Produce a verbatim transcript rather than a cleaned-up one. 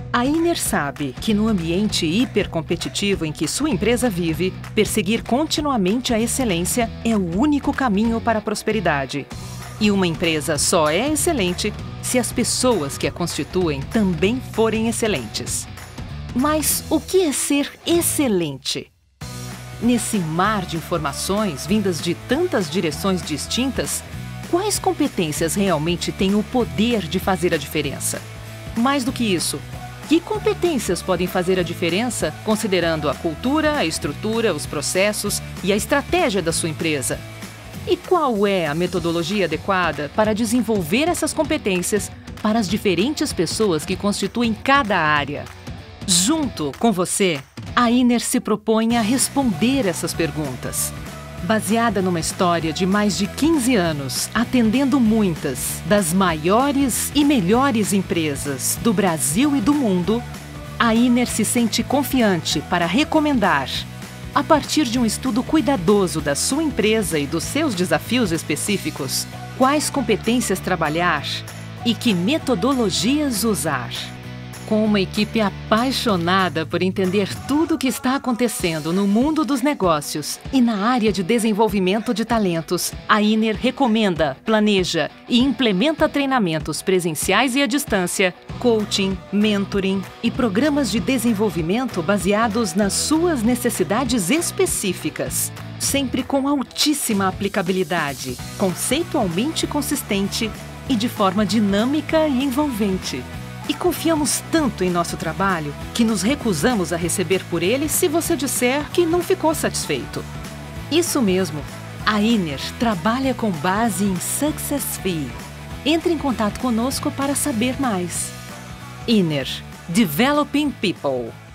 A Iner sabe que no ambiente hipercompetitivo em que sua empresa vive, perseguir continuamente a excelência é o único caminho para a prosperidade. E uma empresa só é excelente se as pessoas que a constituem também forem excelentes. Mas o que é ser excelente? Nesse mar de informações vindas de tantas direções distintas, quais competências realmente têm o poder de fazer a diferença? Mais do que isso, que competências podem fazer a diferença considerando a cultura, a estrutura, os processos e a estratégia da sua empresa? E qual é a metodologia adequada para desenvolver essas competências para as diferentes pessoas que constituem cada área? Junto com você, a Iner se propõe a responder essas perguntas. Baseada numa história de mais de quinze anos, atendendo muitas das maiores e melhores empresas do Brasil e do mundo, a Iner se sente confiante para recomendar, a partir de um estudo cuidadoso da sua empresa e dos seus desafios específicos, quais competências trabalhar e que metodologias usar. Com uma equipe apaixonada por entender tudo o que está acontecendo no mundo dos negócios e na área de desenvolvimento de talentos, a Iner recomenda, planeja e implementa treinamentos presenciais e à distância, coaching, mentoring e programas de desenvolvimento baseados nas suas necessidades específicas, sempre com altíssima aplicabilidade, conceitualmente consistente e de forma dinâmica e envolvente. E confiamos tanto em nosso trabalho que nos recusamos a receber por ele se você disser que não ficou satisfeito. Isso mesmo, a Iner trabalha com base em Success Fee. Entre em contato conosco para saber mais. Iner, Developing People.